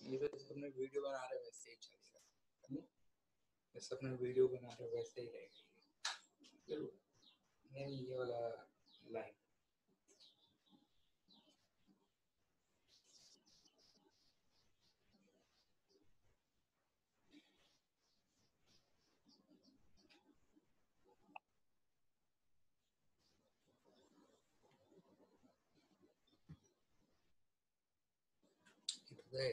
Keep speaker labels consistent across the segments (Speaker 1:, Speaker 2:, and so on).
Speaker 1: ये बस अपने वीडियो बना रहे वैसे ही चलेगा। बस अपने वीडियो बना रहे वैसे ही रहेगा। नहीं ये वाला लाइन गए।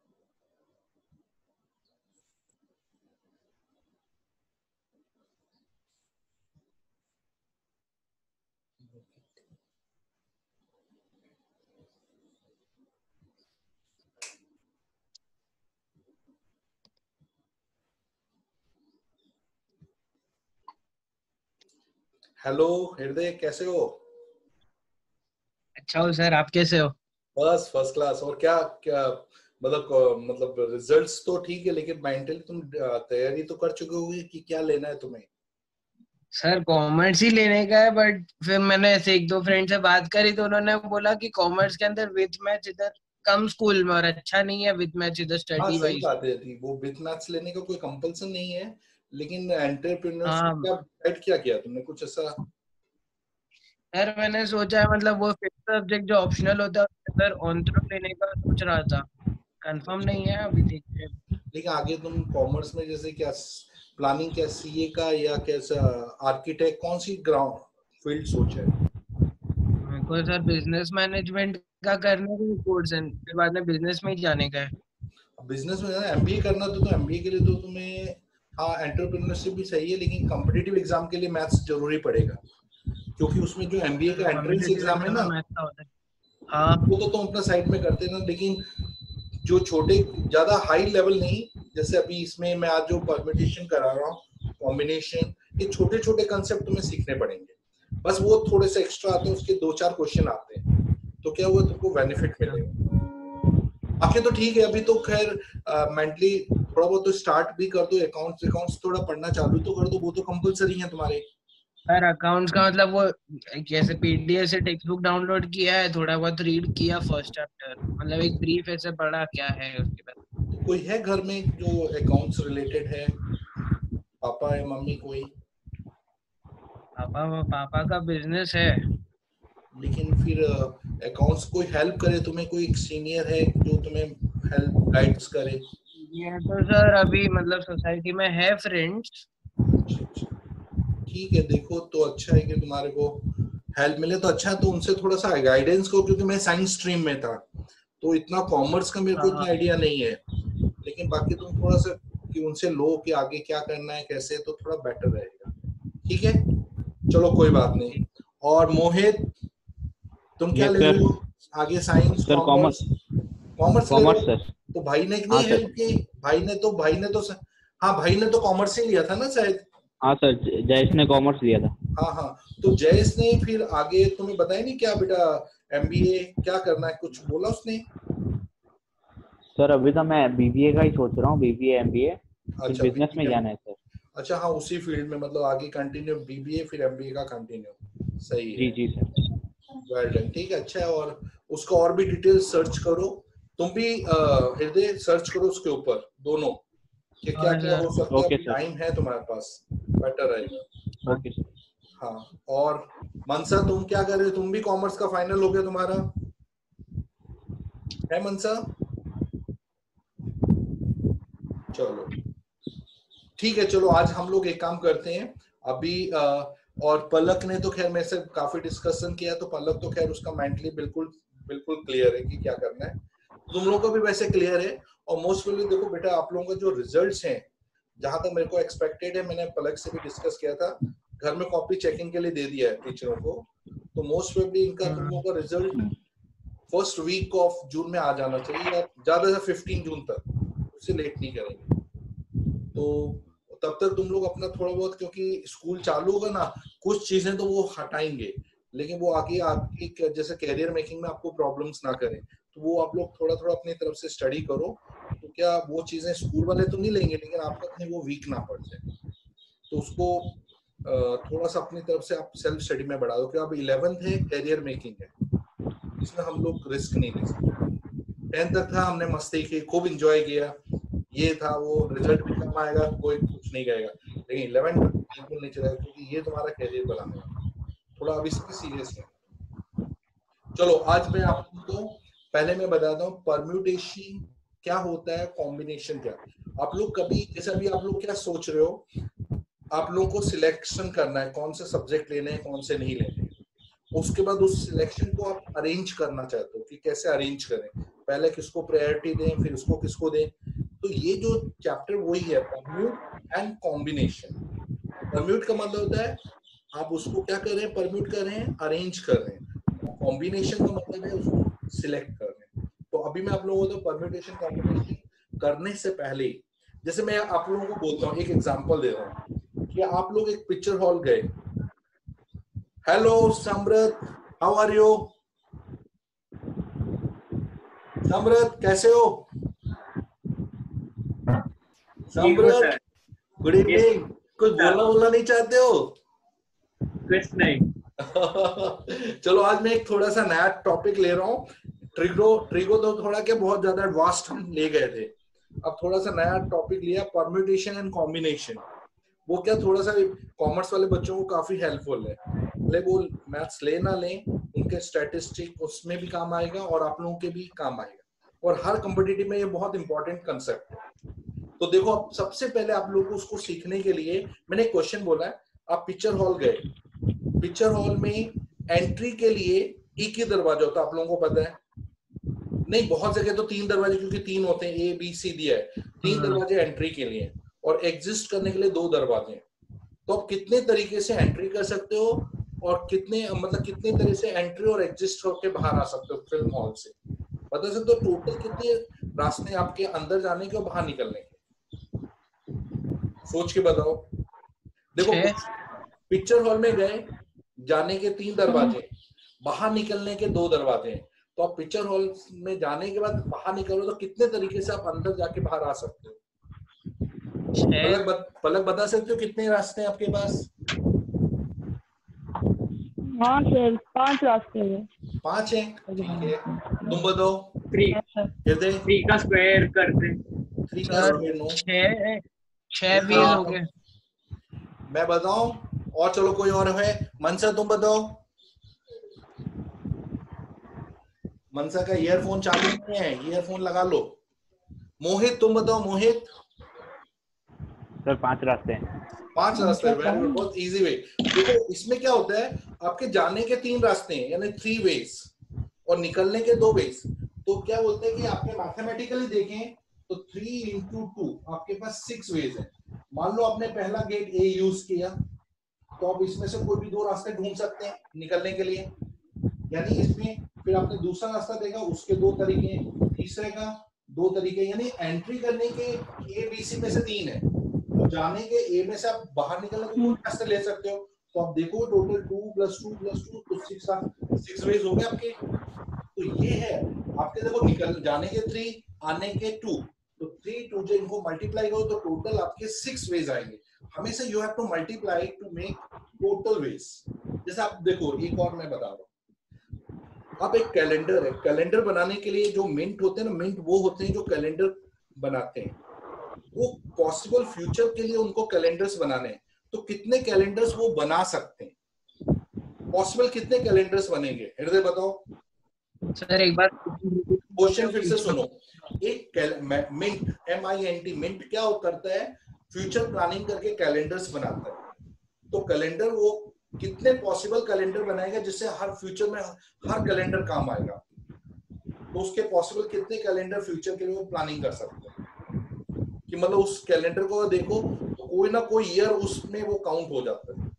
Speaker 1: हेलो हृदय, कैसे हो?
Speaker 2: अच्छा हो सर, आप कैसे हो?
Speaker 1: बस फर्स्ट क्लास। और क्या क्या मतलब रिजल्ट्स तो ठीक है, लेकिन मेंटली तुम तैयारी तो कर चुके होगे कि क्या लेना है तुम्हें?
Speaker 2: सर कॉमर्स ही लेने का है, बट फिर मैंने ऐसे एक दो फ्रेंड से बात करी तो उन्होंने बोला कि कॉमर्स के अंदर विथ मैथ्स इधर कम स्कूल में और अच्छा नहीं है विथ मैथ्स इधर
Speaker 1: हाँ
Speaker 2: स्टडी
Speaker 1: सही
Speaker 2: वाइज।
Speaker 1: बात है थी, वो विथ मैथ्स लेने का कोई कंपल्सन नहीं है। लेकिन एंटरप्रेन्योरशिप
Speaker 2: हाँ
Speaker 1: क्या डिसाइड क्या किया तुमने, कुछ ऐसा?
Speaker 2: सर, मैंने सोचा है मतलब वो फिफ्थ सब्जेक्ट जो ऑप्शनल होता है उसके अंदर ऑन्ट्रो लेने का सोच रहा था। कंफर्म नहीं है, अभी देखते हैं।
Speaker 1: लेकिन आगे तुम कॉमर्स में जैसे क्या प्लानिंग, क्या सीए का या कैसा आर्किटेक्ट, कौन सी ग्राउंड फील्ड सोचा है?
Speaker 2: मेरे को सर बिजनेस मैनेजमेंट का करने का कोर्स है, फिर बाद में बिजनेस में ही जाने का है।
Speaker 1: बिजनेस में ना एमबीए करना तो एमबीए के लिए तो तुम्हें, हाँ एंटरप्रेन्योरशिप भी सही है, लेकिन कॉम्पिटिटिव एग्जाम के लिए मैथ्स जरूरी पड़ेगा। क्योंकि उसमें जो एमबीए का एंट्रेंस
Speaker 2: कॉम्पिटिटिव
Speaker 1: एग्जाम है
Speaker 2: एग्जाम में
Speaker 1: ना,
Speaker 2: मैथ्स का होता है। हाँ।
Speaker 1: वो तो तुम अपना साइड में करते ना, लेकिन जो छोटे, ज्यादा हाई लेवल नहीं, जैसे अभी इसमें मैं आज जो परम्यूटेशन करा रहा हूँ, कॉम्बिनेशन, ये छोटे छोटे कंसेप्ट तुम्हें सीखने पड़ेंगे। बस वो थोड़े से एक्स्ट्रा आते हैं, उसके दो चार क्वेश्चन आते हैं, तो क्या हुआ तुमको बेनिफिट
Speaker 2: अच्छा।
Speaker 1: मिलेगा। बाकी तो ठीक है, अभी तो खैर मेंटली थोड़ा बहुत तो स्टार्ट भी कर दो, अकाउंट्स अकाउंट्स थोड़ा पढ़ना चालू तो कर दो, वो तो कंपलसरी है तुम्हारे।
Speaker 2: सर अकाउंट्स का मतलब वो कैसे पीडीएफ से टेक्स्ट बुक डाउनलोड किया है, थोड़ा बहुत रीड किया फर्स्ट चैप्टर, मतलब एक ब्रीफ ऐसे पढ़ा क्या है उसके बाद।
Speaker 1: कोई है घर में जो अकाउंट्स रिलेटेड है? पापा या मम्मी कोई?
Speaker 2: पापा का बिजनेस है।
Speaker 1: लेकिन फिर अकाउंट्स कोई हेल्प करे तुम्हें, कोई सीनियर है जो तुम्हें हेल्प गाइड्स करे?
Speaker 2: ये तो सर अभी मतलब सोसाइटी में है फ्रेंड्स।
Speaker 1: ठीक है, देखो तो अच्छा है कि तुम्हारे को हेल्प मिले तो अच्छा है, तो उनसे थोड़ा सा गाइडेंस को, क्योंकि मैं साइंस स्ट्रीम में था तो इतना कॉमर्स का मेरे को
Speaker 2: हाँ।
Speaker 1: इतना आइडिया नहीं है। लेकिन बाकी तुम थोड़ा सा कि उनसे लो कि आगे क्या करना है कैसे, तो थोड़ा बेटर रहेगा। ठीक है, चलो कोई बात नहीं। और मोहित, तुम क्या
Speaker 3: यस
Speaker 1: ले रहे
Speaker 3: सर।
Speaker 1: हो आगे, science
Speaker 3: sir
Speaker 1: commerce?
Speaker 3: Commerce.
Speaker 1: Commerce ले रहे
Speaker 3: कॉमर्स
Speaker 1: हो?
Speaker 3: सर।
Speaker 1: तो भाई ने
Speaker 3: हाँ
Speaker 1: नहीं
Speaker 3: सर।
Speaker 1: हेल्प की? हाँ भाई ने तो कॉमर्स ही लिया था ना शायद।
Speaker 3: हाँ सर, जयेश ने कॉमर्स लिया था।
Speaker 1: हाँ हाँ, तो जयेश ने फिर आगे तुम्हें बताया नहीं क्या बेटा, एमबीए क्या करना है, कुछ बोला उसने?
Speaker 3: सर अभी तो मैं बीबीए का ही सोच रहा हूँ, बीबीए एमबीए, फिर
Speaker 1: अच्छा
Speaker 3: बिजनेस में
Speaker 1: बीबीए,
Speaker 3: जाना है सर।
Speaker 1: अच्छा हाँ उसी फील्ड में, मतलब आगे कंटिन्यू बीबीए फिर एमबीए का कंटिन्यू, सही
Speaker 3: जी
Speaker 1: है।
Speaker 3: जी सर।
Speaker 1: वेल डन, ठीक है, अच्छा है। और उसका और भी डिटेल सर्च करो, तुम भी हृदय सर्च करो उसके ऊपर दोनों, कि क्या
Speaker 2: हाँ
Speaker 1: क्या
Speaker 2: सर।
Speaker 1: हो सकता है,
Speaker 3: ओके
Speaker 1: अभी
Speaker 3: सर।
Speaker 1: टाइम है तुम्हारे पास, बेटर रहेगा।
Speaker 3: Okay sir.
Speaker 1: हाँ। और मनसा तुम क्या कर रहे हो, तुम भी कॉमर्स का फाइनल हो गया तुम्हारा, है मनसा? चलो ठीक है, चलो आज हम लोग एक काम करते हैं अभी और पलक ने तो खैर मेरे से काफी डिस्कशन किया, तो पलक तो खैर उसका मेंटली बिल्कुल बिल्कुल क्लियर है कि क्या करना है, तुम लोगों का भी वैसे क्लियर है। और मोस्ट प्रोबेबली देखो बेटा, आप लोगों का जो रिजल्ट्स हैं, जहां तक मेरे को एक्सपेक्टेड है, मैंने पलक से भी डिस्कस किया था, घर में कॉपी चेकिंग के लिए दे दिया है टीचरों को, तो मोस्ट प्रोबेबली इनका तुम लोगों का result first week of June में आ जाना चाहिए, या ज्यादा से 15 जून तक, उससे लेट नहीं करेंगे। तो तब तक तुम लोग अपना थोड़ा बहुत, क्योंकि स्कूल चालू होगा ना, कुछ चीजें तो वो हटाएंगे, लेकिन वो आगे आपकी जैसे कैरियर मेकिंग में आपको प्रॉब्लम्स ना करें, तो वो आप लोग थोड़ा थोड़ा अपनी तरफ से स्टडी करो। तो क्या वो चीजें स्कूल वाले तो नहीं लेंगे, लेकिन आपको अपनी वो वीक ना पड़ जाए, तो उसको थोड़ा सा अपनी तरफ से आप सेल्फ स्टडी में बढ़ा दो, कि अब 11th है, कैरियर मेकिंग है, इसमें हम लोग रिस्क नहीं ले सकते। 10th तक था, हमने मस्ती की, खूब एंजॉय किया, ये था वो, रिजल्ट भी कम आएगा, कोई कुछ नहीं कहेगा, लेकिन 11th तक बिल्कुल नहीं चलेगा, क्योंकि ये तुम्हारा कैरियर बनाने वाला, थोड़ा अब इसमें सीरियस है। चलो आज मैं आपको पहले मैं बताता हूँ परम्यूटेशन क्या होता है, कॉम्बिनेशन क्या। आप लोग कभी, जैसे अभी आप लोग क्या सोच रहे हो, आप लोगों को सिलेक्शन करना है, कौन से सब्जेक्ट लेने हैं, कौन से नहीं लेने हैं, उसके बाद उस सिलेक्शन को आप अरेंज करना चाहते हो कि कैसे अरेंज करें, पहले किसको प्रायोरिटी दें, फिर उसको किसको दें। तो ये जो चैप्टर वही है, परम्यूट एंड कॉम्बिनेशन। परम्यूट का मतलब होता है आप उसको क्या कर रहे हैं, परम्यूट कर रहे हैं, अरेंज कर रहे हैं। कॉम्बिनेशन का मतलब है उसको सिलेक्ट कर रहे हैं। तो अभी मैं आप लोगों को परम्यूटेशन कॉम्बिनेशन करने से पहले, जैसे मैं आप लोगों को बोलता हूँ, एक एग्जांपल दे रहा हूँ कि आप लोग एक पिक्चर हॉल गए। Hello Samrit, how are you? Samrit कैसे हो? Samrit good evening. कुछ बोलना नहीं चाहते हो?
Speaker 4: कुछ नहीं।
Speaker 1: चलो आज मैं एक थोड़ा सा नया टॉपिक ले रहा हूँ। ट्रिगो तो थोड़ा क्या बहुत ज्यादा वास्ट हम ले गए थे, अब थोड़ा सा नया टॉपिक लिया, परम्यूटेशन एंड कॉम्बिनेशन। वो क्या थोड़ा सा कॉमर्स वाले बच्चों को काफी हेल्पफुल है, भले वो मैथ्स ले ना लें, उनके स्टैटिस्टिक उसमें भी काम आएगा और आप लोगों के भी काम आएगा, और हर कॉम्पिटिटिव में ये बहुत इंपॉर्टेंट कंसेप्ट है। तो देखो, अब सबसे पहले आप लोगों को उसको सीखने के लिए मैंने एक क्वेश्चन बोला है। आप पिक्चर हॉल गए, पिक्चर हॉल में एंट्री के लिए एक ही दरवाजा होता है, आप लोगों को पता है? नहीं, बहुत जगह तो 3 दरवाजे, क्योंकि 3 होते हैं, ए बी सी दिया है, 3 दरवाजे एंट्री के लिए, और एग्जिस्ट करने के लिए 2 दरवाजे। तो आप कितने तरीके से एंट्री कर सकते हो और कितने तरह से एंट्री और एग्जिस्ट होकर बाहर आ सकते हो फिल्म हॉल से, बता सकते हो? टोटल कितने रास्ते आपके अंदर जाने के और बाहर निकलने के? सोच के बताओ। देखो, पिक्चर हॉल में गए, जाने के 3 दरवाजे, बाहर निकलने के 2 दरवाजे हैं। तो आप पिक्चर हॉल में जाने के बाद बाहर निकलो तो कितने तरीके से आप अंदर जाके बाहर आ सकते हो? पलक बता सकते हो कितने रास्ते हैं आपके पास?
Speaker 5: हाँ सर, 5 रास्ते हैं।
Speaker 1: 5 हैं, ठीक है। तुम बताओ।
Speaker 4: 3 का स्क्वायर करते।
Speaker 1: 3 का स्क्वायर नो,
Speaker 2: 6 वेज हो गए।
Speaker 1: मैं बताऊं? और चलो कोई और है? मनसा तुम बताओ। मनसा का ईयरफोन चालू नहीं है, ईयरफोन लगा लो। मोहित तुम बताओ। मोहित
Speaker 3: सर 5 रास्ते हैं।
Speaker 1: 5 रास्ते हैं, वेरी गुड, बहुत इजी वे। देखो इसमें क्या होता है, आपके जाने के 3 रास्ते हैं, यानी 3 वेज, और निकलने के 2 वेज। तो क्या बोलते हैं कि आपके मैथमेटिकली देखें तो 3 into 2 आपके पास 6 वेज है। मान लो आपने पहला गेट ए यूज किया, तो आप इसमें से कोई भी 2 रास्ते ढूंढ सकते हैं निकलने के लिए, यानी इसमें फिर आपने दूसरा रास्ता देखा, उसके 2 तरीके, तीसरे का 2 तरीके, यानी एंट्री करने के ए बी सी में से 3 है, तो जाने के ए में से आप बाहर निकलने के 2 रास्ते ले सकते हो। तो आप देखो टोटल 2 + 2 + 2 तो 6 वेज हो गए आपके। तो ये है आपके, देखो निकल जाने के 3, आने के 2, तो 3 2 जो इनको मल्टीप्लाई करो तो टोटल आपके 6 वेज आएंगे। हमेशा you have to multiply to make total ways. जैसे आप देखो, एक और मैं बता रहा हूँ, आप एक कैलेंडर है, कैलेंडर बनाने के लिए जो मिंट होते हैं ना, मिंट वो होते हैं जो कैलेंडर बनाते हैं, वो पॉसिबल फ्यूचर के लिए उनको कैलेंडर्स बनाने हैं। तो कितने कैलेंडर्स वो बना सकते हैं? पॉसिबल कितने कैलेंडर्स बनेंगे? हृदय बताओ।
Speaker 2: सर एक बार
Speaker 1: क्वेश्चन फिर से सुनो। एक मिंट, MINT, मिंट क्या करता है? फ्यूचर प्लानिंग करके कैलेंडर्स बनाता है। तो कैलेंडर वो कितने पॉसिबल कैलेंडर बनाएगा जिससे हर फ्यूचर में हर कैलेंडर काम आएगा? तो उसके पॉसिबल कितने कैलेंडर फ्यूचर के लिए वो प्लानिंग कर सकते हैं, कि मतलब उस कैलेंडर को देखो तो कोई ना कोई ईयर उसमें वो काउंट हो जाता है।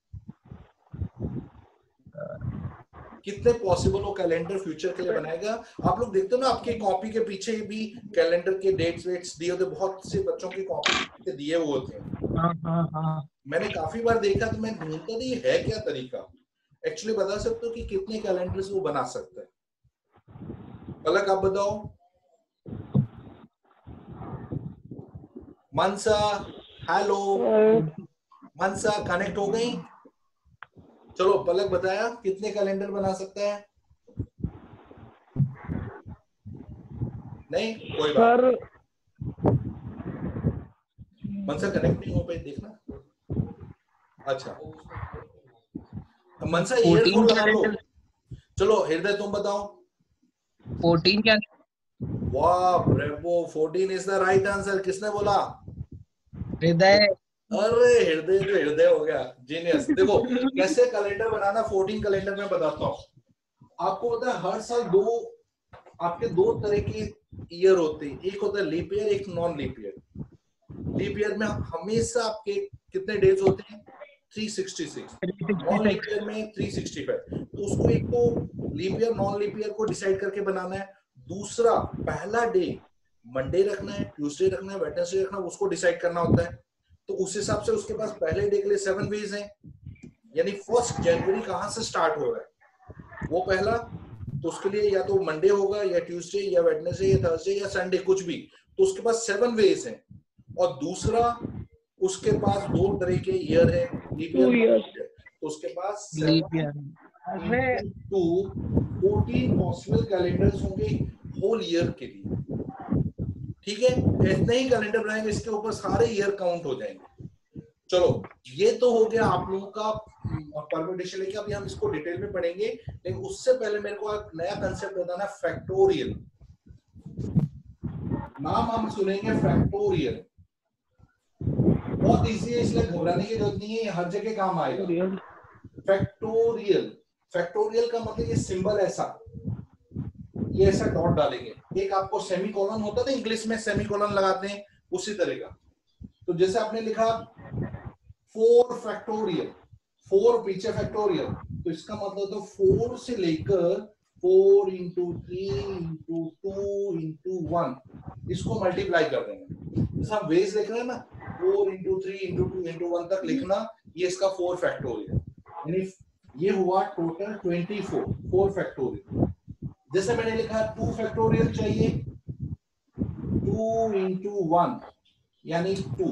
Speaker 1: कितने पॉसिबल वो कैलेंडर फ्यूचर के लिए बनाएगा? आप लोग देखते हो ना, आपके कॉपी के पीछे भी कैलेंडर के डेट्स वेट्स दिए होते, बहुत से बच्चों की कॉपी दिए हुए होते हैं। मैंने काफी बार देखा, तो मैं ढूंढता था ये है क्या तरीका। एक्चुअली बता सकते हो कि कितने कैलेंडर्स वो बना सकते हैं? पलक आप बताओ। मनसा हेलो, मनसा कनेक्ट हो गई? चलो पलक बताया कितने कैलेंडर बना सकता है? नहीं कोई बात
Speaker 5: सर
Speaker 1: मनसा कनेक्ट नहीं हो पाई देखना। अच्छा मनसा
Speaker 2: 14
Speaker 1: ईयरफोन लगा लो।
Speaker 2: कैलेंडर।
Speaker 1: चलो हृदय तुम बताओ।
Speaker 2: 14 क्या?
Speaker 1: वाह bravo, 14 is the right answer. किसने बोला?
Speaker 2: हृदय।
Speaker 1: अरे हृदय तो हृदय हो गया, जीनियस। देखो कैसे कैलेंडर बनाना, 14 कैलेंडर में बताता हूँ आपको। पता है हर साल आपके दो तरह के ईयर होते हैं, एक होता है लीप ईयर, एक non leap year. Leap year में हमेशा आपके कितने डेज होते हैं? 366। नॉन लीप ईयर में 365। तो उसको एक तो leap year non leap year को डिसाइड करके बनाना है। दूसरा पहला डे मंडे रखना है, ट्यूसडे रखना है, वेडनेसडे रखना है, उसको डिसाइड करना होता है। तो उस हिसाब से उसके पास पहले डे के लिए 7 वेज हैं, यानी 1 जनवरी कहां से स्टार्ट हो रहा है वो पहला। तो उसके लिए या तो मंडे होगा या ट्यूसडे या वेडनेसडे या थर्सडे या संडे कुछ भी। तो उसके पास 7 वेज हैं। और दूसरा उसके पास 2 तरह के ईयर है, लीप ईयर। तो उसके पास
Speaker 2: लीप ईयर। अरे
Speaker 1: 14 पॉसिबल कैलेंडर्स होंगे होल ईयर के लिए। ठीक है, इतने ही कैलेंडर बनाएंगे, इसके ऊपर सारे ईयर काउंट हो जाएंगे। चलो ये तो हो गया आप लोगों का परम्यूटेशन लेके। अभी हम इसको डिटेल में पढ़ेंगे, लेकिन उससे पहले मेरे को एक नया कंसेप्ट बताना, फैक्टोरियल। नाम हम सुनेंगे फैक्टोरियल, बहुत इजी है, इसलिए घबराने की जरूरत नहीं है, हर जगह काम आएगा। फैक्टोरियल, फैक्टोरियल का मतलब ये सिंबल ऐसा, ये ऐसा डॉट डालेंगे। एक आपको सेमीकोलन होता है ना, इंग्लिश में सेमीकोलन लगाते हैं, उसी तरह का। तो जैसे आपने लिखा 4 फैक्टोरियल, 4 पीछे फैक्टोरियल, तो इसका मतलब तो 4 से लेकर 4 into 3 into 2 into 1, इसको मल्टीप्लाई कर देंगे। जैसे हम वेज लिख रहे हैं ना, 4 into 3 into 2 into 1 तक लिखना, ये इसका 4 फैक्टोरियल, यानी ये हुआ टोटल 24 4 फैक्टोरियल। जैसे मैंने लिखा 2 फैक्टोरियल चाहिए, 2 into 1 यानी 2।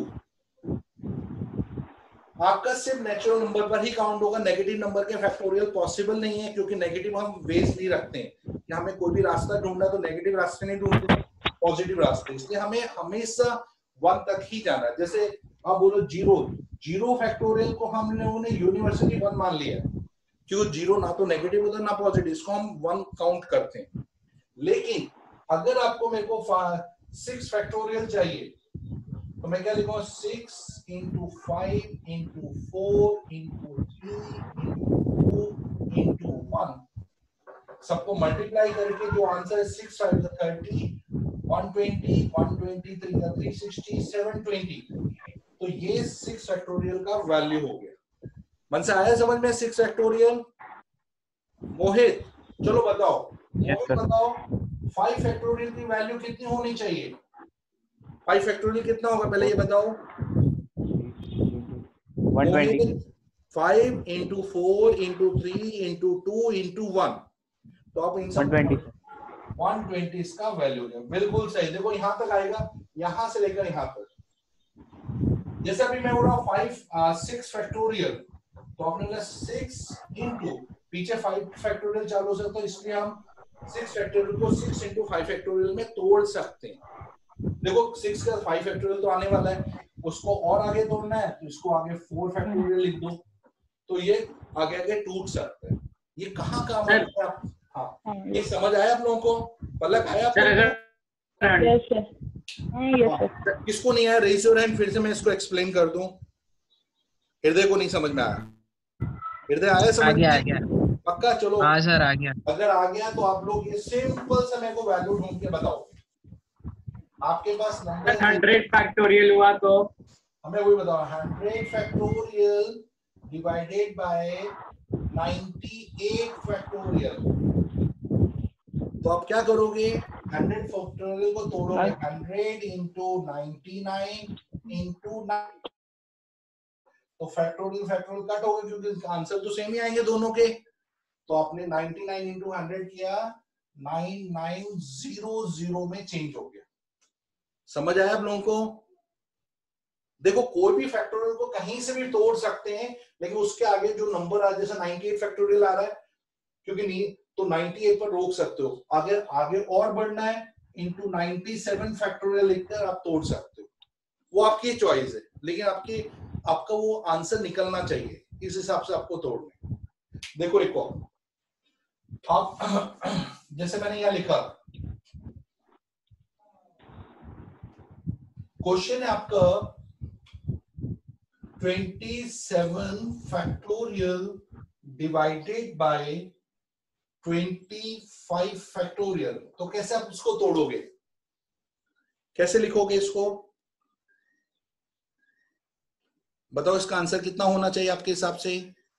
Speaker 1: आपका सिर्फ नेचुरल नंबर पर ही काउंट होगा, नेगेटिव नंबर के फैक्टोरियल पॉसिबल नहीं है, क्योंकि नेगेटिव हम वेज नहीं रखते हैं कि हमें कोई भी रास्ता ढूंढना तो नेगेटिव रास्ते नहीं ढूंढते, पॉजिटिव रास्ते। इसलिए हमें हमेशा 1 तक ही जाना है। जैसे आप बोलो 0 फैक्टोरियल को हम लोगों ने यूनिवर्सली 1 मान लिया, क्यों? 0 ना तो नेगेटिव होता ना पॉजिटिव, इसको हम 1 काउंट करते हैं। लेकिन अगर आपको मेरे को 6 फैक्टोरियल चाहिए, तो मैं क्या लिखूंगा? 6 into 5 into 4 into 3 into 2 into 1, सबको मल्टीप्लाई करके जो आंसर है 6 5 30, 120, 123 360, 720। तो ये 6 फैक्टोरियल का वैल्यू हो गया। मन से आया समझ में 6 फैक्टोरियल? मोहित चलो बताओ, मोहित बताओ 5 फैक्टोरियल की वैल्यू कितनी होनी चाहिए? 5 फैक्टोरियल कितना होगा पहले ये बताओ।
Speaker 3: 120।
Speaker 1: 5 into 4 into 3 into 2 into 1, तो आप इन सब 120 इसका वैल्यू है। बिल्कुल सही। देखो यहां तक आएगा, यहां से लेकर यहां तक। जैसे अभी मैं बोल रहा हूँ 6 फैक्टोरियल, तो आपने बोला 6 into, पीछे 5 फैक्टोरियल चालू से, तो इसलिए हम 6 फैक्टोरियल को 6 into 5 फैक्टोरियल में तोड़ सकते हैं। देखो 6 का 5 फैक्टोरियल तो आने वाला है, उसको और आगे तोड़ना है तो इसको आगे 4 फैक्टोरियल लिख दो, तो ये आगे आगे टूट सकता है। ये कहाँ काम आता है आप? हाँ, ये समझ आया आप लोगों को? पलक आया आप लोगों को?
Speaker 5: Yes sir.
Speaker 1: किसको नहीं आया रेज योर हैंड, फिर से मैं इसको एक्सप्लेन कर दूं। हृदय को नहीं समझ में आया? हृदय आया समझ में? आ गया। पक्का? चलो हाँ सर आ गया। अगर आ गया तो आप लोग ये सिंपल से मेरे को वैल्यू ढूंढ के बताओ। आपके पास नंबर
Speaker 4: 100 फैक्टोरियल हुआ तो
Speaker 1: हमें वही बताओ। 100 फैक्टोरियल डिवाइडेड बाय 98 फैक्टोरियल, तो आप क्या करोगे? 100 फैक्टोरियल को तोड़ोगे, 100 into 99 into 9, तो फैक्टोरियल कट हो गए, क्योंकि आंसर तो सेम ही आएंगे दोनों के। तो आपने 99 into 100 किया, 9900 में चेंज हो गया। समझ आया आप लोगों को? देखो कोई भी फैक्टोरियल को कहीं से भी तोड़ सकते हैं, लेकिन उसके आगे जो नंबर आ, जैसे 98 फैक्टोरियल आ रहा है, क्योंकि नहीं तो 98 पर रोक सकते हो। अगर आगे और बढ़ना है इंटू 97 फैक्टोरियल लिखकर आप तोड़ सकते हो, वो आपकी चॉइस है, लेकिन आपका वो आंसर निकलना चाहिए, इस हिसाब से आपको तोड़ना। देखो एक और आप जैसे मैंने यहां लिखा, क्वेश्चन है आपका 27 फैक्टोरियल डिवाइडेड बाय 25 फैक्टोरियल, तो कैसे आप उसको तोड़ोगे, कैसे लिखोगे इसको, बताओ इसका आंसर कितना होना चाहिए आपके हिसाब से?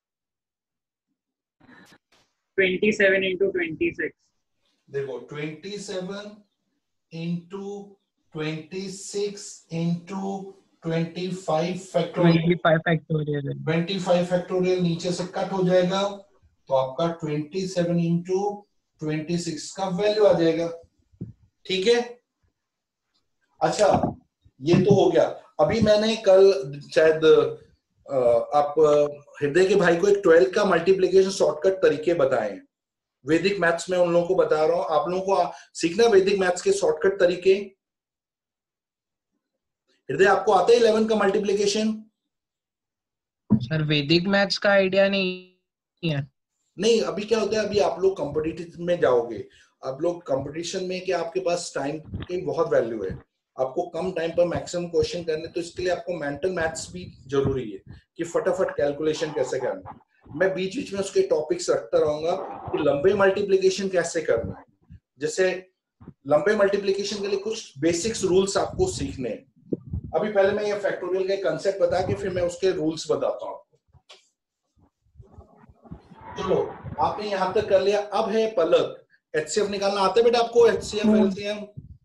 Speaker 4: 27 into 26।
Speaker 1: देखो 27 into 26 into 25 factorial,
Speaker 2: 25 factorial
Speaker 1: 25 factorial नीचे से कट हो जाएगा, तो आपका 27 into 26 का वैल्यू आ जाएगा। ठीक है, अच्छा ये तो हो गया। अभी मैंने कल शायद आप हृदय के भाई को एक 12 का मल्टीप्लिकेशन शॉर्टकट तरीके बताए हैं, वैदिक मैथ्स में उन लोगों को बता रहा हूं, आप लोगों को सीखना वैदिक मैथ्स के शॉर्टकट तरीके। हृदय आपको आता है 11 का मल्टीप्लिकेशन?
Speaker 2: सर वैदिक मैथ्स का आइडिया नहीं है।
Speaker 1: नहीं, अभी क्या होता है, अभी आप लोग कॉम्पिटिटिव में जाओगे, आप लोग कंपटीशन में, कि आपके पास टाइम की बहुत वैल्यू है, आपको कम टाइम पर मैक्सिमम क्वेश्चन करने, तो इसके लिए आपको मेंटल मैथ्स भी जरूरी है कि फटाफट कैलकुलेशन कैसे करना है। मैं बीच बीच में उसके टॉपिक्स रखता रहूंगा कि लंबे मल्टीप्लिकेशन कैसे करना है, जैसे लंबे मल्टीप्लिकेशन के लिए कुछ बेसिक्स रूल्स आपको सीखने हैं। अभी पहले मैं ये फैक्टोरियल का कंसेप्ट बता के फिर मैं उसके रूल्स बताता हूँ। चलो आपने यहां तक कर लिया, अब है पलक, एचसीएफ निकालना आता है बेटा आपको? HCF LCM?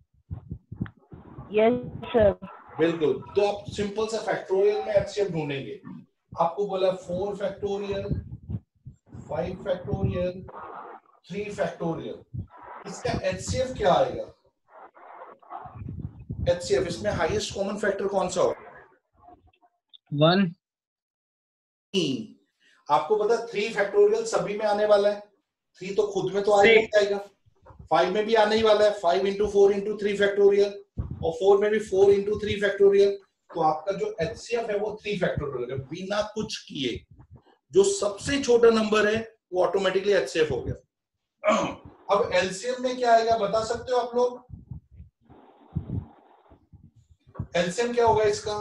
Speaker 5: Yes sir.
Speaker 1: बिल्कुल, तो आप सिंपल सा फैक्टोरियल में एचसीएफ ढूंढेंगे। आपको बोला 4 फैक्टोरियल, 5 फैक्टोरियल, 3 फैक्टोरियल, इसका एचसीएफ क्या आएगा? एचसीएफ इसमें हाईएस्ट कॉमन फैक्टर कौन सा होगा?
Speaker 2: 1।
Speaker 1: आपको पता 3 फैक्टोरियल सभी में आने वाला है, 3 तो खुद में तो आ ही जाएगा, 5 में भी आने ही वाला है, 5 into 4 into 3 फैक्टोरियल, और 4 में भी 4 into 3 फैक्टोरियल। तो आपका जो एचसीएफ है वो 3 फैक्टोरियल है, बिना कुछ किए जो सबसे छोटा नंबर है वो ऑटोमेटिकली एचसीएफ हो गया। अब एलसीएम में क्या आएगा बता सकते हो आप लोग? एलसीएम क्या होगा इसका?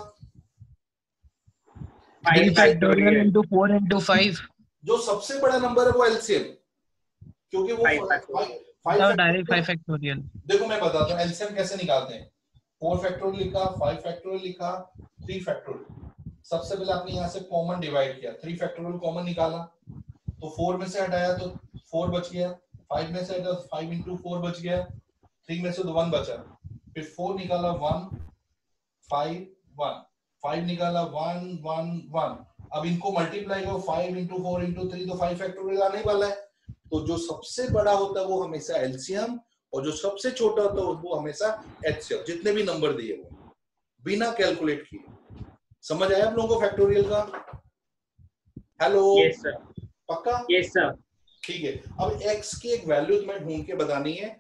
Speaker 2: 3 फैक्टोरियल into 4 into 5।
Speaker 1: जो सबसे बड़ा नंबर है वो एलसीएम, क्योंकि वो
Speaker 2: 5 फैक्टोरियल।
Speaker 1: देखो मैं बताता हूँ एलसीएम कैसे निकालते हैं। 4 फैक्टोरियल लिखा, 5 फैक्टोरियल लिखा, 3 फैक्टोरियल। सबसे पहले आपने यहाँ से कॉमन डिवाइड किया, 3 फैक्टोरियल कॉमन निकाला, तो 4 में से हटाया तो 4 बच गया, 5 में से हटाया 5 into 4 बच गया, 3 में से तो 1 बचा, फिर 4 निकाला 1 5 1, 5 निकाला 1 1 1। अब इनको मल्टीप्लाई करो 5 into 4 into 3, तो 5 फैक्टोरियल आने वाला है। तो जो सबसे बड़ा होता है वो हमेशा एलसीएम, और जो सबसे छोटा होता है वो हमेशा एचसीएफ, जितने भी नंबर दिए वो बिना कैलकुलेट किए। समझ आया आप लोगों को फैक्टोरियल का? हेलो?
Speaker 4: Yes sir.
Speaker 1: पक्का?
Speaker 4: Yes sir.
Speaker 1: ठीक है, अब x की एक वैल्यू तुम्हें ढूंढ के बतानी है।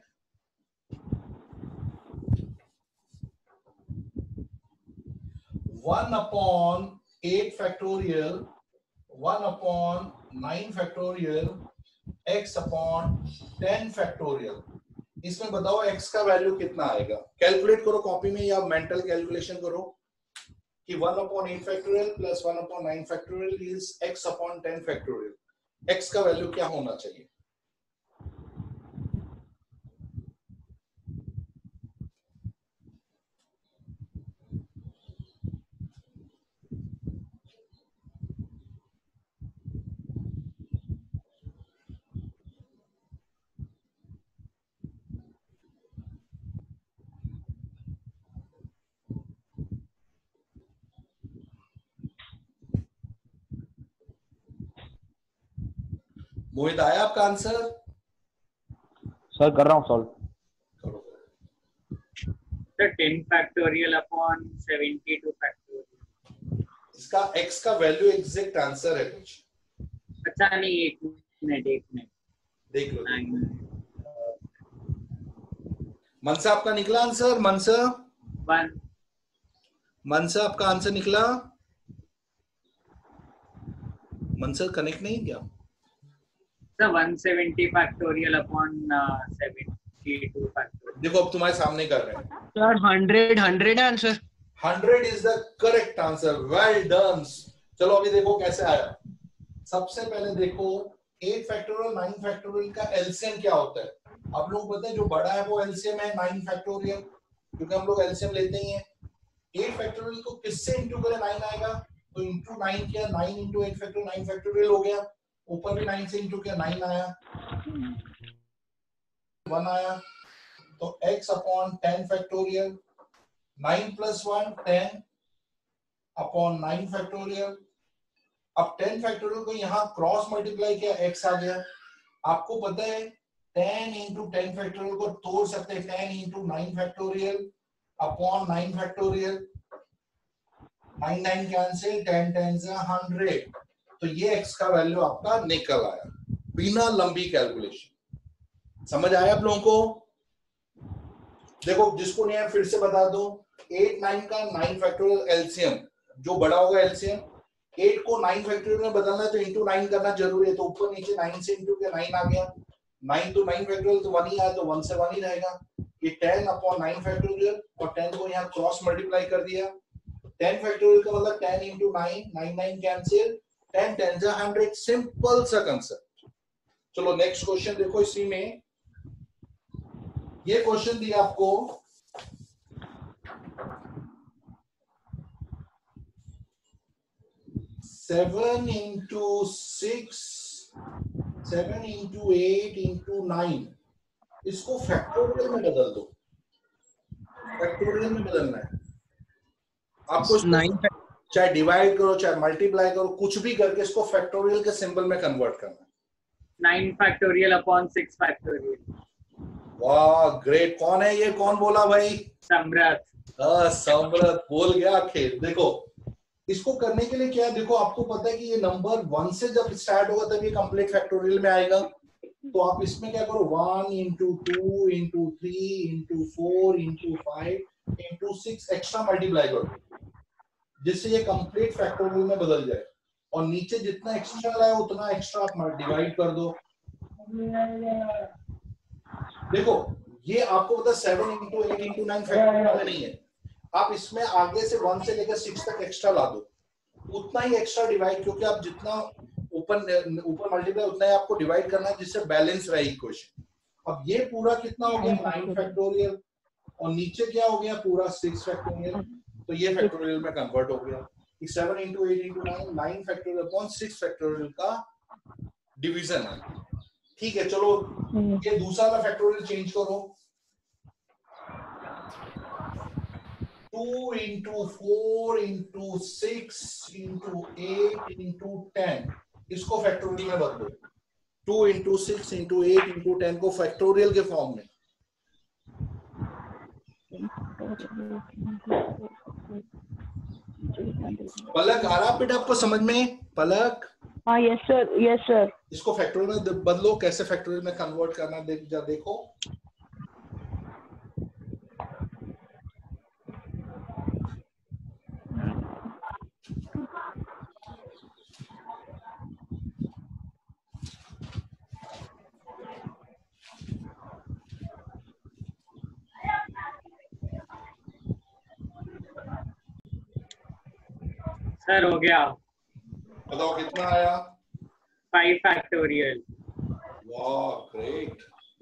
Speaker 1: One upon 8 factorial, 1 upon 9 factorial, x upon 10 factorial. इसमें बताओ x का वैल्यू कितना आएगा? कैलकुलेट करो कॉपी में या मेंटल कैलकुलेशन करो कि 1 upon 8 factorial plus 1 upon 9 factorial is x upon 10 factorial. x का वैल्यू क्या होना चाहिए? मोहित आया आपका आंसर?
Speaker 3: सर कर रहा हूँ सॉल्व।
Speaker 1: करो।
Speaker 4: Sir 10 factorial upon 72 factorial.
Speaker 1: इसका x का वैल्यू एग्जैक्ट आंसर है कुछ?
Speaker 4: अच्छा नहीं, एक मिनट
Speaker 1: देख लो। मनसा आपका निकला आंसर? मनसा
Speaker 4: 1.
Speaker 1: मनसा आपका आंसर निकला? मनसा कनेक्ट नहीं क्या?
Speaker 4: So 170 factorial upon 72 factorial.
Speaker 1: देखो अब तुम्हारे सामने कर रहे हैं।
Speaker 2: Sir 100 answer.
Speaker 1: 100 is the correct answer. Well done. चलो अभी देखो कैसे आया। सबसे पहले देखो 8 फैक्टोरियल 9 फैक्टोरियल का एलसीएम क्या होता है। आप लोग पता है जो बड़ा है वो एलसीएम है 9 फैक्टोरियल, क्योंकि हम लोग एलसीएम लेते ही हैं। 8 फैक्टोरियल को किससे इंटू करें 9 आएगा, तो इंटू 9 किया, 9 इंटू 8 फैक्टोरियल 9 फैक्टोरियल हो गया। ऊपर भी 9 से इंटू किया 9 आया, 1 आया, तो x upon 10 factorial 9 plus 1 10 upon 9 factorial. अब 10 फैक्टोरियल को यहाँ क्रॉस मल्टीप्लाई किया, x आ गया। आपको पता है 10 इंटू 10 फैक्टोरियल को तोड़ सकते हैं 10 into 9 factorial upon 9 factorial. 9 9 cancel, 10 10 से 100, तो ये x का वैल्यू आपका निकल आया बिना लंबी कैलकुलेशन। समझ आया आप लोगों को? देखो जिसको नहीं है फिर से बता दो। 8 9 का 9 फैक्टोरियल एलसीएम जो बड़ा होगा एलसीएम, 8 को 9 फैक्टोरियल में बदलना है तो इंटू 9 करना जरूरी है, तो ऊपर नीचे 9 से इंटू किया 9 आ गया। 9 तो 9 फैक्टोरियल तो 1 ही आया, तो 1 से 1 ही रहेगा। ये 10 अपॉन 9 फैक्टोरियल और 10 को यहाँ क्रॉस मल्टीप्लाई कर दिया। 10 फैक्टोरियल का मतलब 10 इंटू 9, 9 9 कैंसिल, 10 10 से 100। सिंपल सा कंसेप्ट। चलो नेक्स्ट क्वेश्चन देखो। इसी में ये क्वेश्चन दिया आपको 7 इंटू 6, 7 इंटू 8 इंटू 9, इसको फैक्टोरियल में बदल दो। फैक्टोरियल में बदलना है आपको।
Speaker 2: 9
Speaker 1: चाहे डिवाइड करो चाहे मल्टीप्लाई करो, कुछ भी करके इसको फैक्टोरियल के सिंबल में कन्वर्ट करना है।
Speaker 4: 9 factorial upon 6 factorial.
Speaker 1: वाह ग्रेट। कौन है ये? कौन बोला भाई?
Speaker 4: सम्राट।
Speaker 1: सम्राट बोल गया आखिर। देखो इसको करने के लिए क्या, देखो आपको पता है कि ये नंबर 1 से जब स्टार्ट होगा तब ये कंप्लीट फैक्टोरियल में आएगा। तो आप इसमें क्या करो 1 into 2 into 3 into 4 into 5 into 6 extra multiply करो, जिससे ये कंप्लीट फैक्टोरियल में बदल जाए। और नीचे जितना एक्स्ट्रा लाया उतना एक्स्ट्रा आप डिवाइड कर दो। देखो ये आपको पता 7 इंटू 8 इंटू 9 फैक्टोरियल में नहीं है। आप इसमें आगे से 1 से लेकर 6 तक एक्स्ट्रा ला दो, उतना ही एक्स्ट्रा डिवाइड, क्योंकि आप जितना ऊपर मल्टीप्लाई उतना ही आपको डिवाइड करना है, जिससे बैलेंस रहे इक्वेशन। अब ये पूरा कितना हो गया 9 फैक्टोरियल और नीचे क्या हो गया पूरा 6 फैक्टोरियल, तो ये फैक्टोरियल में कन्वर्ट हो गया। 7 into 8 into 9, 9 factorial upon 6 factorial का डिवीजन है। ठीक है चलो ये दूसरा वाला फैक्टोरियल चेंज करो। 2 इंटू 4 इंटू 6 इंटू 8 इंटू 10, इसको फैक्टोरियल में बदलो। 2 इंटू 6 इंटू 8 इंटू 10 को फैक्टोरियल के फॉर्म में। पलक आ रहा बेटा आपको समझ में? पलक
Speaker 5: हाँ यस सर, यस सर।
Speaker 1: इसको फैक्टोरियल में बदलो। कैसे फैक्टोरियल में कन्वर्ट करना देखो।
Speaker 4: सर हो गया।
Speaker 1: बताओ कितना आया?
Speaker 4: 5 factorial.
Speaker 1: वाह ग्रेट।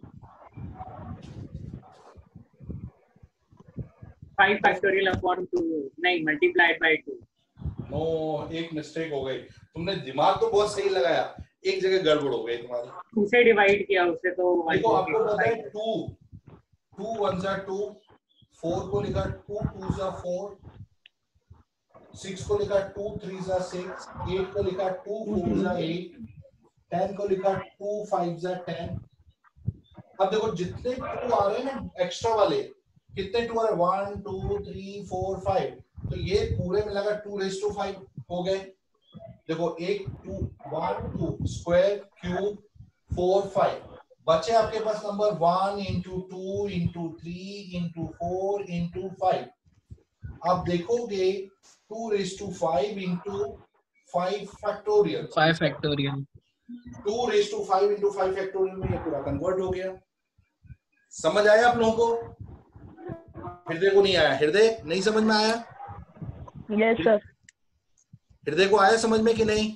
Speaker 4: 5 factorial upon 2, नहीं multiplied by 2.
Speaker 1: नो एक मिस्टेक हो गई। तुमने दिमाग तो बहुत सही लगाया, एक जगह गड़बड़ हो गई तुम्हारी।
Speaker 4: 2 से डिवाइड किया उसे तो
Speaker 1: देखो आपको पता है 2 1 जा 2, 4 को लिखा 2 2 जा 4, 6 को लिखा 2 3 जा 6, 8 को लिखा 2 4 जा 8, 10 को लिखा 2 5 जा 10। अब देखो जितने 2 आ रहे हैं ना एक्स्ट्रा वाले, कितने 2 आ रहे हैं 1 2 3 4 5, तो ये पूरे मिलाकर 2⁵5 हो गए। देखो 1 2 1 2 स्क्वायर क्यूब 4 5, बचे आपके पास number 1 into 2 into 3 into 4 into 5। आप देखोगे 2 raised to 5 into 5 factorial।
Speaker 2: 5 factorial
Speaker 1: 2 raised to 5 into 5 factorial में ये पूरा कन्वर्ट हो गया। समझ आया आप लोगों को? हृदय को नहीं आया? हृदय नहीं समझ में आया?
Speaker 5: Yes sir.
Speaker 1: हृदय को आया समझ में कि नहीं?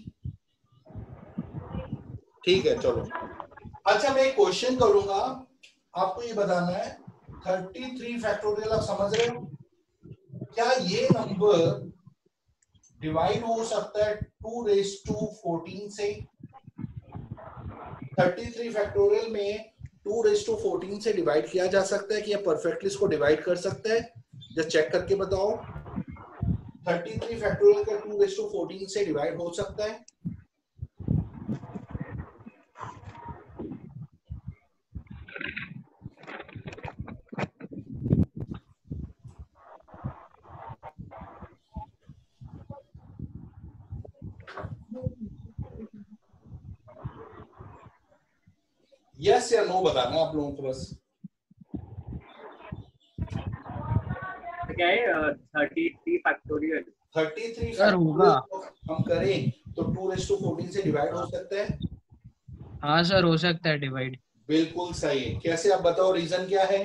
Speaker 1: ठीक है चलो। अच्छा मैं एक क्वेश्चन करूंगा, आपको ये बताना है 33 फैक्टोरियल आप समझ रहे हो? क्या ये नंबर डिवाइड हो सकता है 2 raised to 14 से? 33 फैक्टोरियल में 2 raised to 14 से डिवाइड किया जा सकता है कि ये परफेक्टली इसको डिवाइड कर सकता है? जस्ट चेक करके बताओ। 33 फैक्टोरियल का 2 raised to 14 से डिवाइड हो सकता है? यस या नो बताना है आप लोगों को बस।
Speaker 4: क्या है 33 फैक्टोरियल?
Speaker 1: 33
Speaker 2: सर होगा।
Speaker 1: हम करें तो 2 raised to 14 से डिवाइड हो सकता है?
Speaker 2: हाँ सर हो सकता है डिवाइड।
Speaker 1: बिल्कुल सही है। कैसे आप बताओ, रीजन क्या है?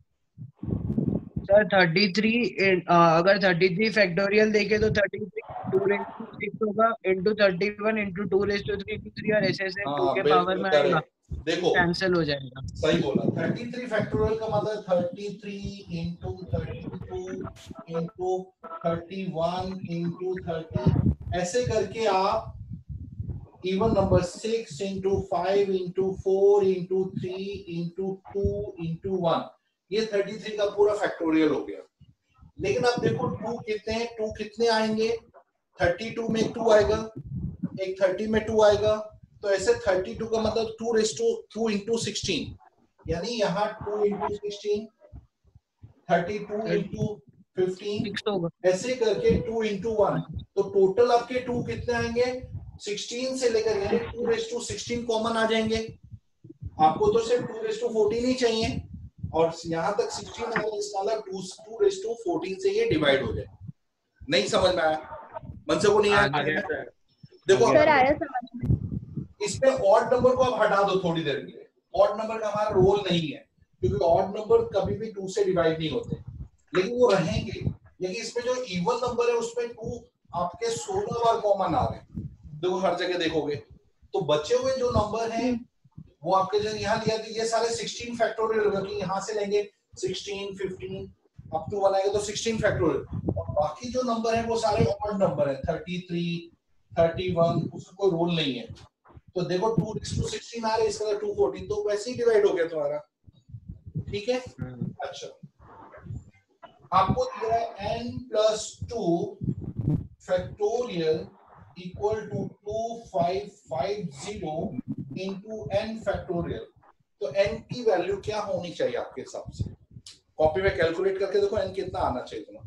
Speaker 2: सर 33 अगर 33 फैक्टोरियल देखे तो 33 2 रेज टू 6 होगा into 31 into 2 raise to 3 to 3 और ऐसे 2
Speaker 1: हाँ
Speaker 2: के पावर
Speaker 1: बिल्कुल
Speaker 2: में आएगा,
Speaker 1: करेक्ट। देखो
Speaker 2: कैंसिल हो जाएगा।
Speaker 1: सही बोला। 33 फैक्टोरियल का मतलब 33 इंटू 32 इंटू 31 इंटू 30 ऐसे करके आप even number 6 into 5 into 4 into 3 into 2 into 1 ये 33 का पूरा फैक्टोरियल हो गया। लेकिन अब देखो 2 कितने हैं? 2 कितने आएंगे? 32 में 2 आएगा, एक 30 में 2 आएगा, तो ऐसे 32 का मतलब 2 रेज़ टू 2 इंटू 16, यानी यहाँ 2 इंटू 16 32 इंटू 15
Speaker 2: होगा।
Speaker 1: ऐसे करके 2 इंटू 1, तो टोटल आपके 2 कितने आएंगे? 16 से लेकर यानी 2 रेज़ टू 16 कॉमन आ जाएंगे। आपको तो सिर्फ 2 रेज़ टू 14 ही चाहिए और यहाँ तक 16 आ गया, इसका मतलब 2 रेज़ टू 14 से ये डिवाइड हो जाए। नहीं समझ में आया? मनसे को नहीं आया? देखो
Speaker 5: सर आया समझ में।
Speaker 1: इसमें ऑड नंबर को आप हटा दो थोड़ी देर के लिए। ऑड नंबर का हमारा रोल नहीं है क्योंकि ऑड नंबर कभी भी 2 से डिवाइड नहीं होते, लेकिन वो रहेंगे। लेकिन इसमें जो इवन नंबर है उसमें 2 आपके 16 बार कॉमन आ रहे हैं। देखो हर जगह देखोगे तो बचे हुए जो नंबर हैं वो आपके जो यहाँ लिया ये सारे 16 फैक्टोरियल होगा, कि यहाँ से लेंगे 16 15 अप टू 1 आएगा तो 16 फैक्टोरियल, और बाकी जो नंबर है वो सारे ऑड नंबर है 33 31, उसका कोई रोल नहीं है। तो देखो 2 raised to 16 आ रहा है, इसका 2 14 तो वैसे ही डिवाइड हो गया तुम्हारा। ठीक है। अच्छा आपको दिया है n plus 2 factorial equal to 2550 into n factorial. तो n की वैल्यू क्या होनी चाहिए आपके हिसाब से? कॉपी में कैलकुलेट करके देखो n कितना आना चाहिए तुम्हें।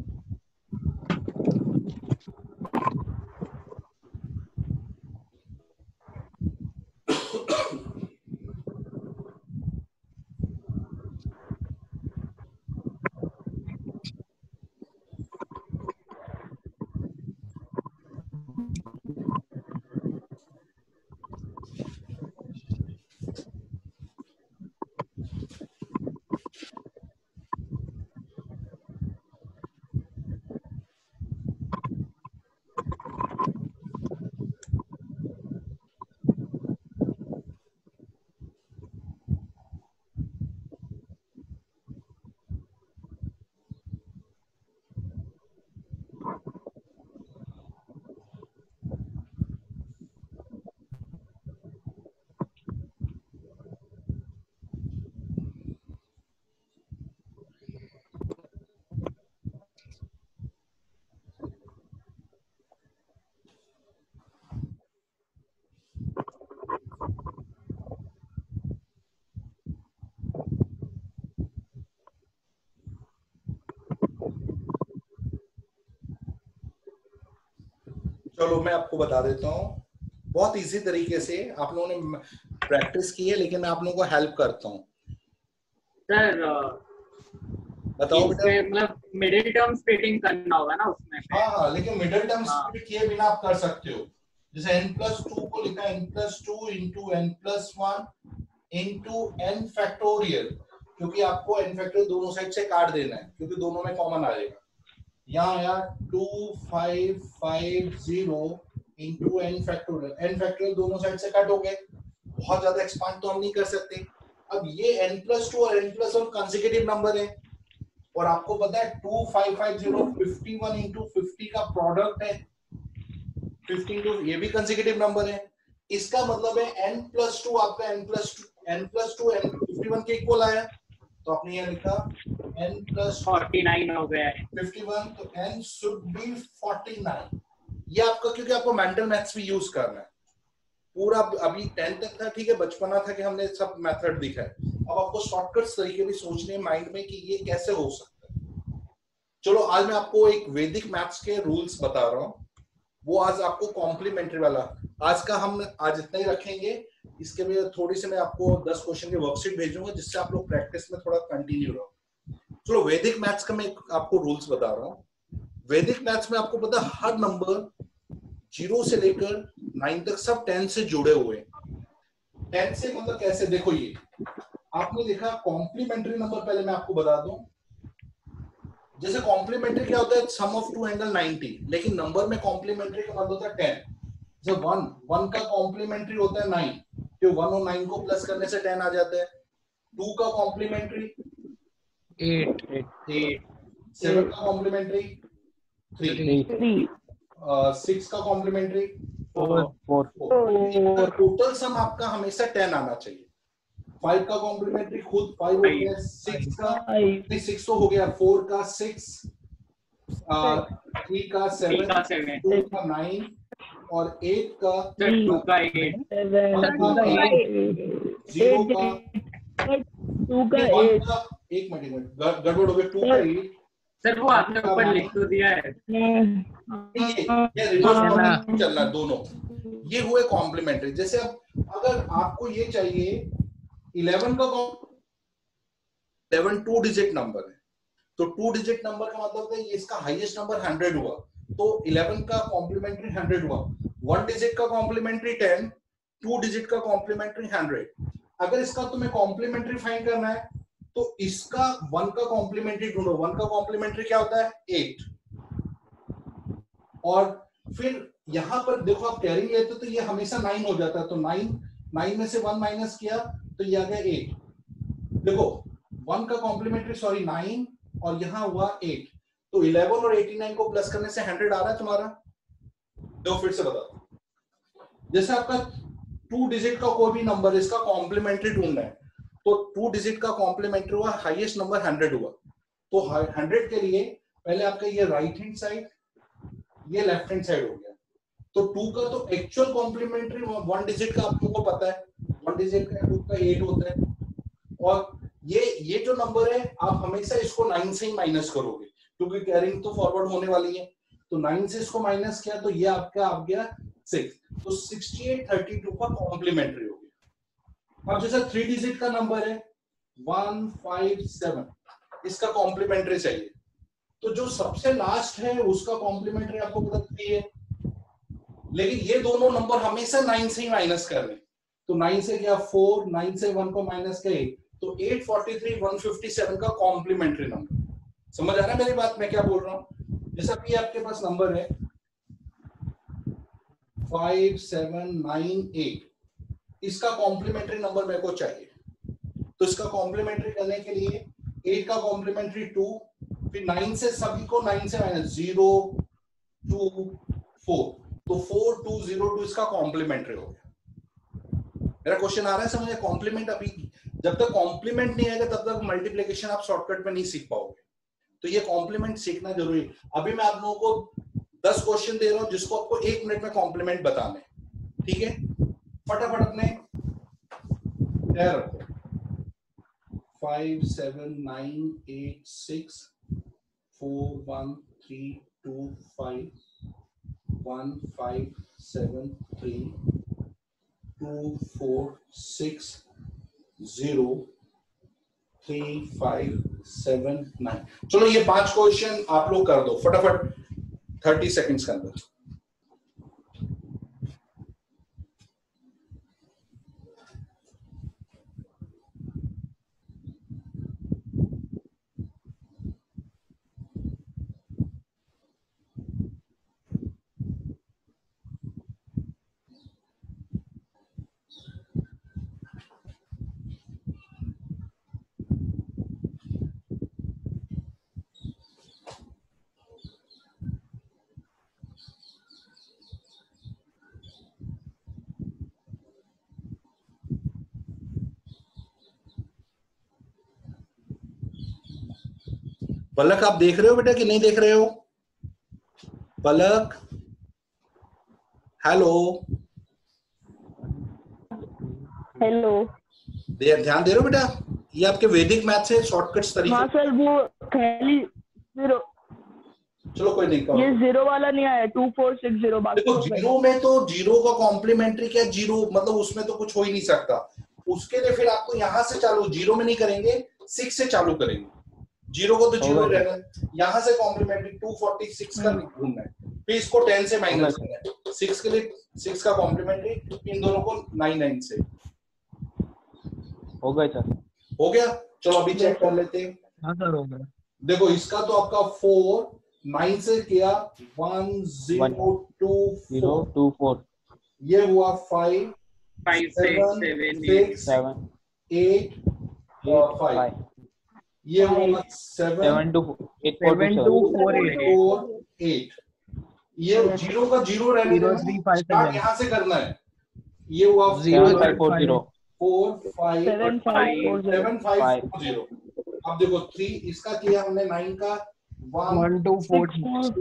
Speaker 1: चलो मैं आपको बता देता हूँ बहुत इजी तरीके से। आप लोगों ने प्रैक्टिस की है, लेकिन मैं आप लोगों को हेल्प करता हूँ।
Speaker 4: सर
Speaker 1: बताओ बेटा।
Speaker 4: मतलब मिडिल टर्म स्प्लिटिंग करना होगा ना उसमें?
Speaker 1: हाँ, लेकिन मिडिल टर्म
Speaker 4: हाँ।
Speaker 1: स्प्लिट किए बिना आप कर सकते हो। जैसे n+2 को लिखा n+2 into n+1 into n factorial, क्योंकि आपको n फैक्टोरियल दोनों साइड से काट देना है, क्योंकि दोनों में कॉमन आ जाएगा। यहाँ आया 2550 इंटू n फैक्टोरियल दोनों साइड से कट हो गए, बहुत ज्यादा एक्सपांड तो हम नहीं कर सकते। अब ये n+2 और n+1 कंसेक्यूटिव नंबर है, और आपको पता है 2550 51 इंटू 50 का प्रोडक्ट है, 15 ये भी कंसेक्यूटिव नंबर है। इसका मतलब है n+2 आपका n+2 n51 के इक्वल आया, तो आपने ये लिखा n+49
Speaker 4: हो गया है
Speaker 1: 51, तो n शुड बी 49। ये आपका, क्योंकि आपको मेंटल मैथ्स भी यूज करना है पूरा। अभी 10 तक था, ठीक है, बचपना था कि हमने सब मेथड दिखा है। अब आपको शॉर्टकट्स तरीके भी सोचने माइंड में कि ये कैसे हो सकता है। चलो आज मैं आपको एक वैदिक मैथ्स के रूल्स बता रहा हूँ, वो आज आपको कॉम्प्लीमेंट्री वाला आज का हम आज इतना ही रखेंगे। इसके लिए थोड़ी सी मैं आपको 10 क्वेश्चन की वर्कशीट भेजूंगा, जिससे आप लोग प्रैक्टिस में थोड़ा कंटिन्यू रहो। चलो वैदिक मैथ्स का मैं आपको रूल्स बता रहा हूँ। वैदिक मैथ्स में आपको पता हर नंबर 0 से लेकर 9 तक सब 10 से जुड़े हुए हैं। 10 से मतलब कैसे, देखो ये आपने देखा कॉम्प्लीमेंट्री नंबर, पहले मैं आपको बता दूं। जैसे कॉम्प्लीमेंट्री क्या होता है, सम ऑफ टू एंगल 90, लेकिन नंबर में कॉम्प्लीमेंट्री का मतलब होता है 10। जब 1 का कॉम्प्लीमेंट्री होता है 9, तो 1 और 9 को प्लस करने से 10 आ जाता है। 2 का कॉम्प्लीमेंट्री
Speaker 2: 8,
Speaker 1: 7 का कॉम्प्लीमेंट्री 3, 6 का कॉम्प्लीमेंट्री 4। टोटल सम आपका हमेशा 10 आना चाहिए। 5 का कॉम्प्लीमेंट्री खुद 5 हो गया, 6 का 6 तो हो गया, 4 का 6, 3 का 7, 2 का 9 और 8 का
Speaker 4: 2 का 8,
Speaker 1: 0 का 2 का 8, एक मिनट गड़बड़ हो गया, 2 का 8।
Speaker 4: सर वो आपने ऊपर लिख तो दिया है,
Speaker 1: ये रिवर्स चलना दोनों। ये हुए कॉम्प्लीमेंट्री। जैसे अब अगर आपको ये चाहिए 11 का 11 2 डिजिट नंबर है, तो 2 डिजिट नंबर का मतलब है ये इसका हाईएस्ट नंबर 100 हुआ, तो 11 का कॉम्प्लीमेंट्री 100 हुआ। 1 डिजिट का कॉम्प्लीमेंट्री 10, 2 डिजिट का कॉम्प्लीमेंट्री 100। अगर इसका तुम्हें कॉम्प्लीमेंट्री फाइंड करना है तो इसका 1 का कॉम्प्लीमेंट्री ढूंढो। 1 का कॉम्प्लीमेंट्री क्या होता है 8, और फिर यहां पर देखो आप कैरिंग लेते तो ये हमेशा 9 हो जाता है, तो 9 में से 1 माइनस किया तो ये आ गया 8। देखो 1 का कॉम्प्लीमेंट्री 9 और यहां हुआ 8, तो 11 और 89 को प्लस करने से 100 आ रहा है तुम्हारा। तो फिर से बता, जैसे आपका 2 डिजिट का कोई भी नंबर, इसका कॉम्प्लीमेंट्री ढूंढना है, तो 2 डिजिट का कॉम्प्लीमेंट्री हुआ, हाईएस्ट नंबर 100 हुआ, तो 100 के लिए पहले आपका ये राइट हैंड साइड, ये लेफ्ट हैंड साइड हो गया। तो 2 का तो एक्चुअल कॉम्प्लीमेंट्री 1 डिजिट का आप लोगों को पता है, 1 डिजिट का 2 का 8 होता है, और ये जो नंबर है आप हमेशा इसको 9 से ही माइनस करोगे, क्योंकि कैरिंग तो फॉरवर्ड होने वाली है। तो 9 से इसको माइनस किया तो ये आपका आ गया 6, तो 6832 का कॉम्प्लीमेंट्री हो गया। अब जैसे 3 डिजिट का नंबर है 157, इसका कॉम्प्लीमेंट्री चाहिए, तो जो सबसे लास्ट है उसका कॉम्प्लीमेंट्री आपको पता 3 है, लेकिन ये दोनों नंबर हमेशा 9 से ही माइनस कर रहे हैं। तो 9 से क्या 4, 9 से 1 को माइनस किया 8, तो 843 157 का कॉम्प्लीमेंट्री नंबर। समझ आ रहा है मेरी बात, मैं क्या बोल रहा हूँ? जैसा कि आपके पास नंबर है 5798, इसका कॉम्प्लीमेंट्री नंबर मेरे को चाहिए, तो इसका कॉम्प्लीमेंट्री करने के लिए 8 का कॉम्प्लीमेंट्री 2, फिर 9 से सभी को 9 से माइनस 0 2 4, तो 4202 इसका कॉम्प्लीमेंट्री हो गया। मेरा क्वेश्चन आ रहा है समझ? कॉम्प्लीमेंट अभी जब तक कॉम्प्लीमेंट नहीं आएगा तब तक मल्टीप्लिकेशन आप शॉर्टकट में नहीं सीख पाओगे, तो ये कॉम्प्लीमेंट सीखना जरूरी है। अभी मैं आप लोगों को 10 क्वेश्चन दे रहा हूं जिसको आपको 1 मिनट में कॉम्प्लीमेंट बताने, ठीक है? फटाफट अपने तैयार रखो। 5 7 9 8 6 4 1 3 2 5 1 5 7 3 2 4 6 0 3 5 7 9। चलो ये 5 क्वेश्चन आप लोग कर दो फटाफट 30 सेकंड्स के अंदर। पलक आप देख रहे हो बेटा कि नहीं देख रहे हो? Palak hello
Speaker 5: hello.
Speaker 1: ध्यान दे रहे हो बेटा? ये आपके वैदिक मैथ से शॉर्टकट्स तरीके।
Speaker 5: हाँ सर वो पहली जीरो।
Speaker 1: चलो कोई नहीं,
Speaker 5: ये जीरो वाला नहीं आया 2460 बाकी।
Speaker 1: देखो जीरो में तो जीरो का कॉम्प्लीमेंट्री क्या, जीरो मतलब उसमें तो कुछ हो ही नहीं सकता। उसके लिए फिर आपको यहाँ से चालू, जीरो में नहीं करेंगे 6 से चालू करेंगे। जीरो को तो जीरो रहना है, यहाँ से कॉम्प्लीमेंट्री 246 का ढूंढना है, फिर इसको 10 से माइनस करना है। 6 के लिए 6 का कॉम्प्लीमेंट्री, इन दोनों को 9 से
Speaker 3: हो गया सर।
Speaker 1: हो गया। चलो अभी चेक कर लेते हैं।
Speaker 2: हाँ सर हो गया।
Speaker 1: देखो इसका तो आपका 4 9 से किया 1024, ये हुआ 5 7 6 8 5, ये हुआ 7 2 4 8, ये जीरो का जीरो रहने देना, यहाँ से करना है। ये हुआ
Speaker 3: 0540
Speaker 1: 4 5 7 5 0। अब देखो 3 इसका किया हमने 9 का 1 2 4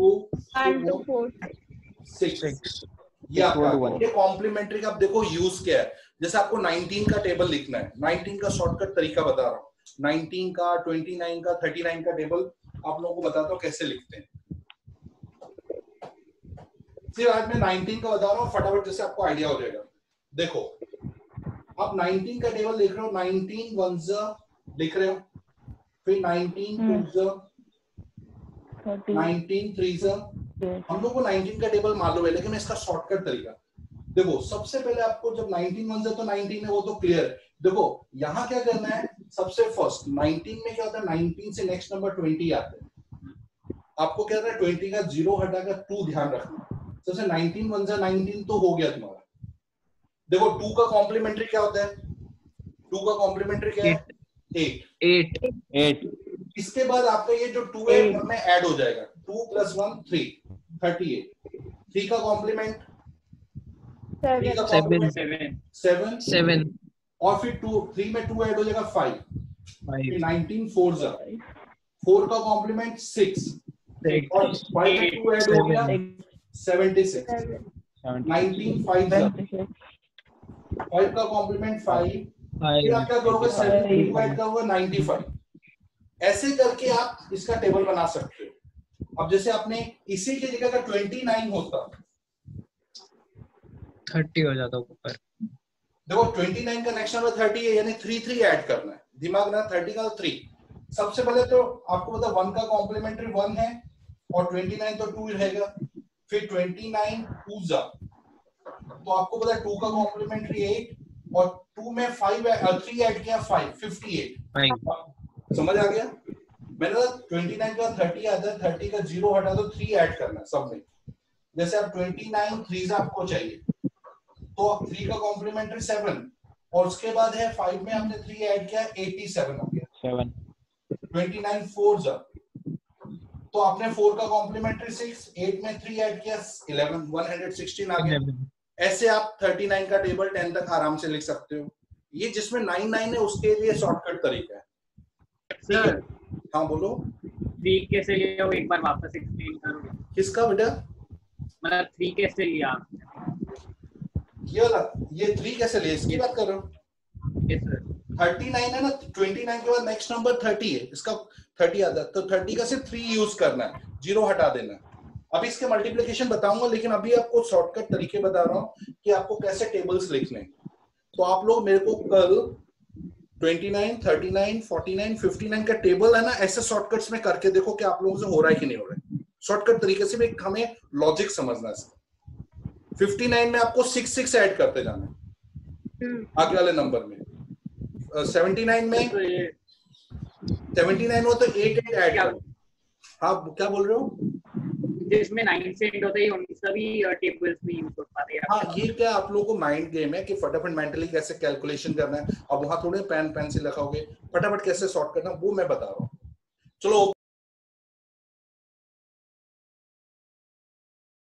Speaker 1: 6, ये आपका ये कॉम्प्लीमेंट्री का। अब देखो यूज क्या है, जैसे आपको 19 का टेबल लिखना है, 19 का शॉर्टकट तरीका बता रहा हूँ। 19 का 29 का 39 का टेबल आप लोगों को बताता हूँ कैसे लिखते हैं। सिर्फ आज मैं 19 का बता रहा हूँ फटाफट, जैसे आपको आइडिया हो जाएगा। देखो आप 19 का टेबल लिख रहे हो, 19 1 लिख रहे हो, फिर 19 2 19 3 हम लोग को 19 का टेबल मालूम है, लेकिन इसका शॉर्टकट तरीका देखो। सबसे पहले आपको जब 19 1 तो 19 है, वो तो क्लियर। देखो यहाँ क्या करना है, सबसे फर्स्ट 19 में क्या होता है, 19 से नेक्स्ट नंबर 20 आते हैं। आपको क्या करना है, 20 का 0 हटाकर 2 ध्यान रखना। सबसे 19 1 19 तो हो गया तुम्हारा। देखो 2 का कॉम्प्लीमेंट्री क्या होता है, 2 का कॉम्प्लीमेंट्री क्या है, 8। इसके बाद आपका ये जो 2 है में ऐड हो जाएगा, 2 + 1 3 38। 3 का कॉम्प्लीमेंट 7 और फिर 3 में 2 ऐड हो जाएगा 5, फिर 19 4 4 का कॉम्प्लीमेंट 6 और 5 में 2 ऐड हो गया 76, 19 5 5 का कॉम्प्लीमेंट 5, फिर आप क्या करोगे 7 में 2 ऐड करोगे 95। ऐसे करके आप इसका टेबल बना सकते हो। अब जैसे आपने इसी की जगह का 29 होता
Speaker 2: 30 हो जाता ऊपर।
Speaker 1: देखो 29 का नेक्स्ट नंबर 30 है, यानी 3 3 ऐड करना है, दिमाग ना 30 का 3। सबसे पहले तो आपको पता 1 का कॉम्प्लीमेंट्री 1 है और 29 तो 2 रहेगा, फिर 29 2 तो आपको पता है 2 का कॉम्प्लीमेंट्री 8 और 2 में 5 3 ऐड किया 5 58। समझ आ गया? मैंने 29 का 30 आता है, 30 का 0 हटा दो, 3 ऐड करना है सब में। जैसे आप 29 3 आपको चाहिए तो 3 का कॉम्प्लीमेंट्री 7 और उसके बाद है 5 में आपने 3 ऐड किया 87 हो गया 7। 29 4 तो आपने 4 का कॉम्प्लीमेंट्री 6, 8 में 3 ऐड किया 11 116 आ गया। ऐसे आप 39 का टेबल 10 तक आराम से लिख सकते हो। ये जिसमें 9 9 है उसके लिए शॉर्टकट तरीका है।
Speaker 4: सर
Speaker 1: हाँ बोलो।
Speaker 4: 3 कैसे लिया वो एक बार वापस एक्सप्लेन करो।
Speaker 1: किसका बेटा?
Speaker 4: मतलब 3 कैसे लिया?
Speaker 1: ये 3 कैसे लिया इसकी बात कर रहे हो?
Speaker 4: Yes sir.
Speaker 1: 39 है ना, 29 के बाद नेक्स्ट नंबर 30 है, इसका 30 आता है तो 30 का सिर्फ 3 यूज करना है, 0 हटा देना है। अभी इसके मल्टीप्लिकेशन बताऊंगा, लेकिन अभी आपको शॉर्टकट तरीके बता रहा हूँ कि आपको कैसे टेबल्स लिखने हैं। तो आप लोग मेरे को कल 29, 39, 49, 59 का टेबल है ना, ऐसे शॉर्टकट्स में करके देखो कि आप लोगों से हो रहा है कि नहीं हो रहा है। शॉर्टकट तरीके से भी हमें लॉजिक समझना है। 59 में आपको 6 ऐड करते जाना है आगे वाले नंबर में। 79 में 79 हो तो 8 ऐड करो। हाँ क्या बोल रहे हो?
Speaker 4: जिसमें 9 से एंड होता है उनका भी टेबल्स में यूज हो पाते हैं।
Speaker 1: हाँ, ये क्या आप लोगों को माइंड गेम है कि फटाफट मेंटली कैसे कैलकुलेशन करना है। अब वहां थोड़े पेन पेंसिल रखोगे, फटाफट कैसे सॉर्ट करना वो मैं बता रहा हूँ। चलो